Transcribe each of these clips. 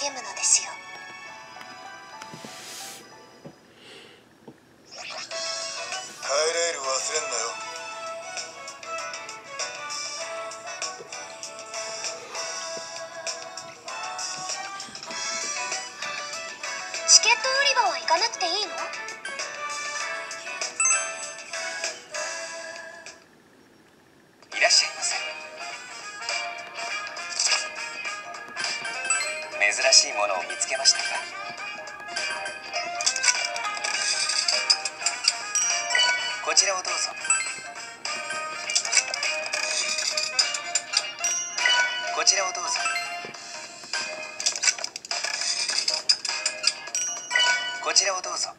むのですよ。 帰れる忘れんなよ。 チケット売り場は行かなくていいの？ いらっしゃいませ。珍しいものを見つけましたか？こちらをどうぞ。こちらをどうぞ。こちらをどうぞ。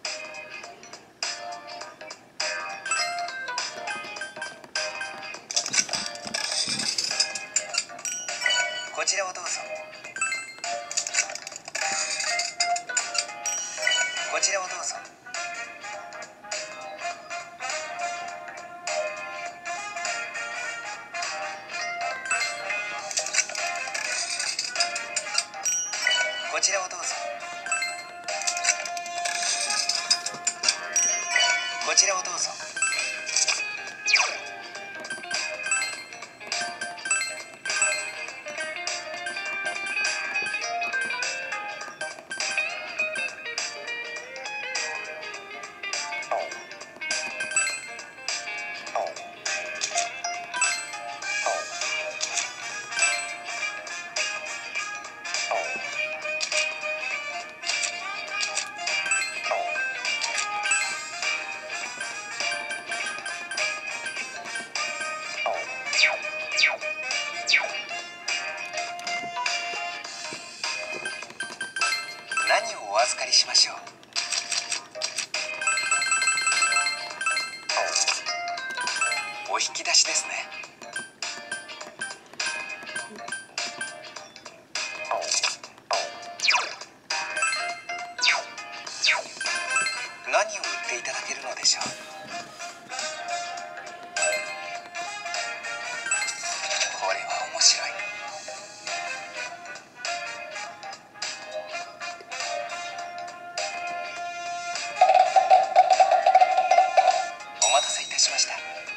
こちらをどうぞ。こちらをどうぞ。こちらをどうぞ。こちらをどうぞ。何をお預かりしましょう？お引き出しですね。何を売っていただけるのでしょう？これは面白い。お待たせいたしました。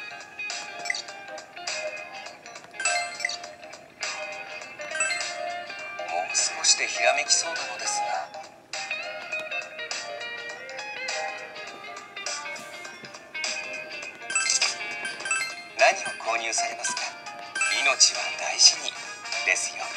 もう少しでひらめきそうなのですが。何を購入されますか？命は大事にですよ。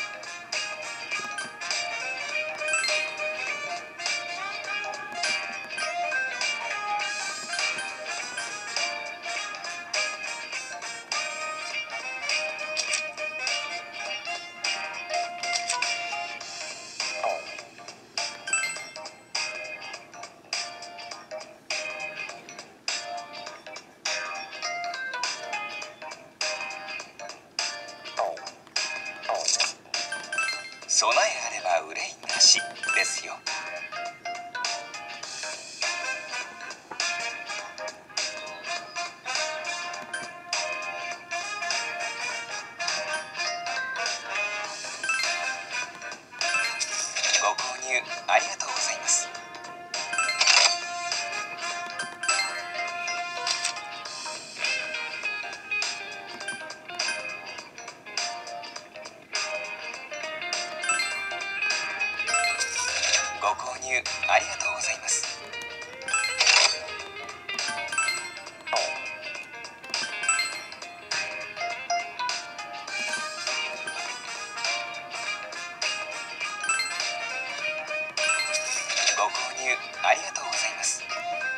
備えあれば憂いなしですよ。ご購入ありがとうございます。ご購入ありがとうございます。ご購入ありがとうございます。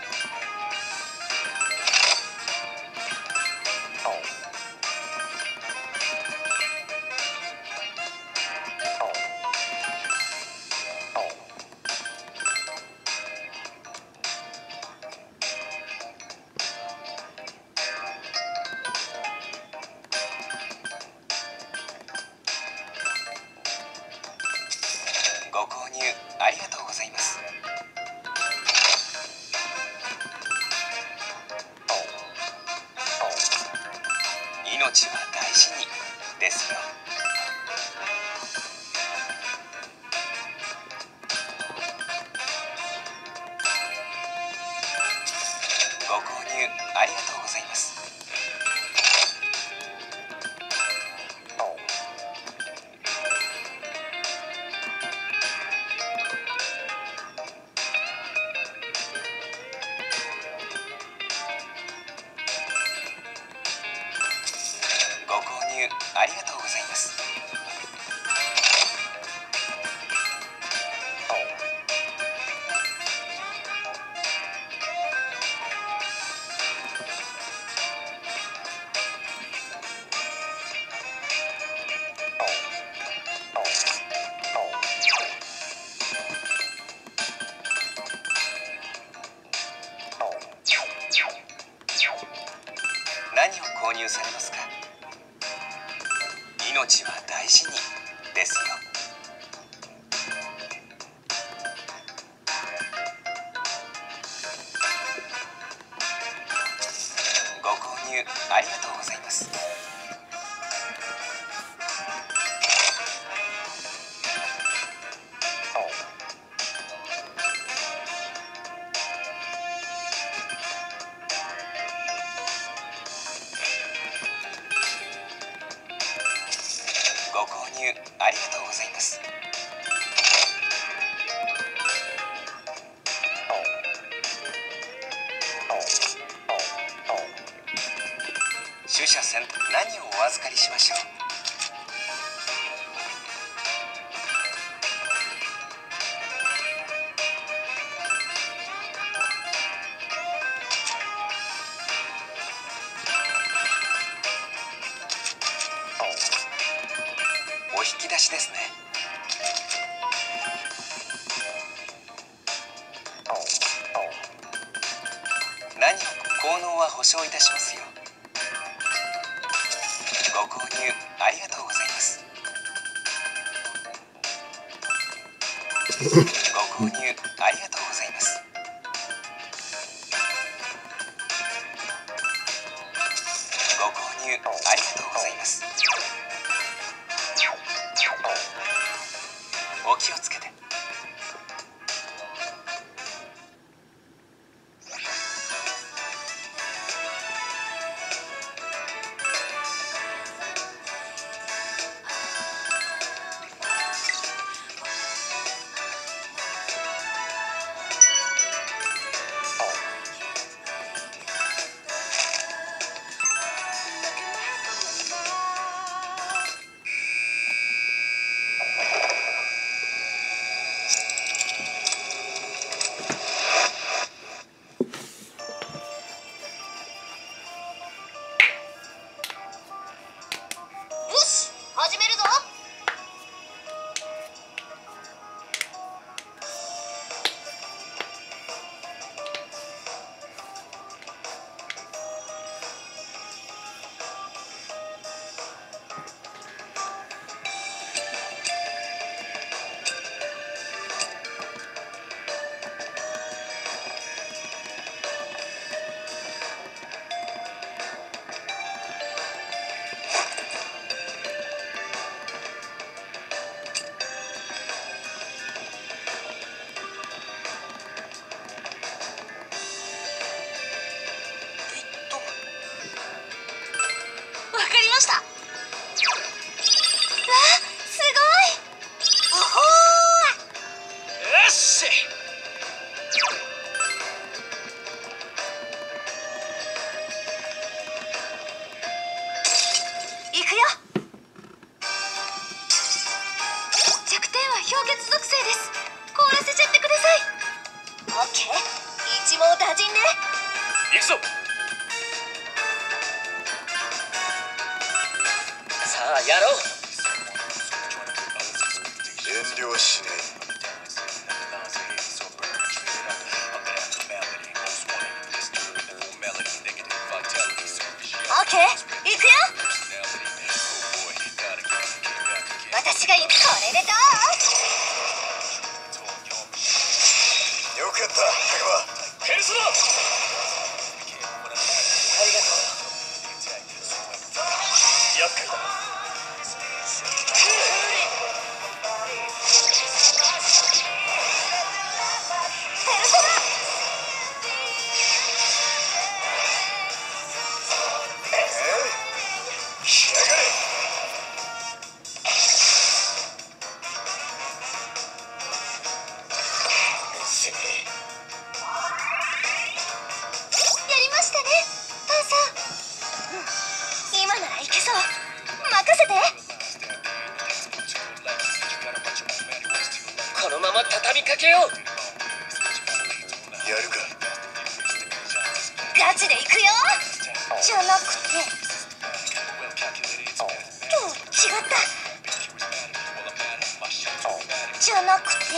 ご購入ありがとうございます。命は大事にですよ。 ありがとうございます。ご購入ありがとうございます。何を購入されますか？命は大事にですよ。ご購入ありがとうございます。ご購入ありがとうございます。取捨選、何をお預かりしましょう？お引き出しですね。何を効能は保証いたしますよ。ご購入ありがとうございます。ご購入ありがとうございます。ご購入ありがとうございます。お気をつけて。 始めるぞ。わかりました。わあ、すごい。おほー。 よし。 行くよ。弱点は氷結属性です。凍らせちゃってください。オッケー。一網打尽ね。 行くぞ。さあやろう。 遠慮はしない。 オッケー。行くよ。私が行く。これでどう？ よくやった、タカワ。 ペルソナ。ありがとう。厄介だ。 ペルソナ。 そう。任せて。 このまま畳みかけよう。 やるか。 ガチで行くよ。じゃなくて、違ったじゃなくて、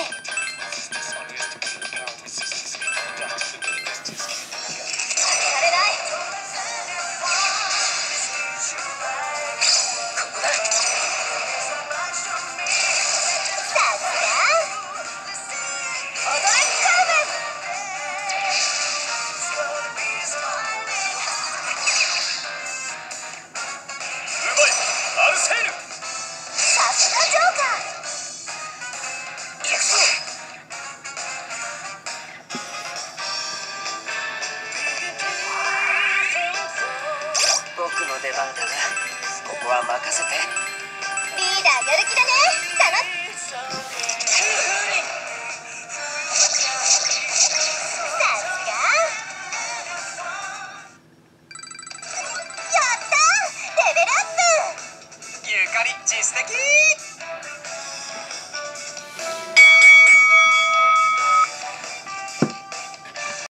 やれない。 ここだ。 さすが踊れカーメン。 うまいアルセール。 さすがジョーカー。 行くぞ。僕の出番だな。ここは任せて。 リーダーやる気だね。頼む。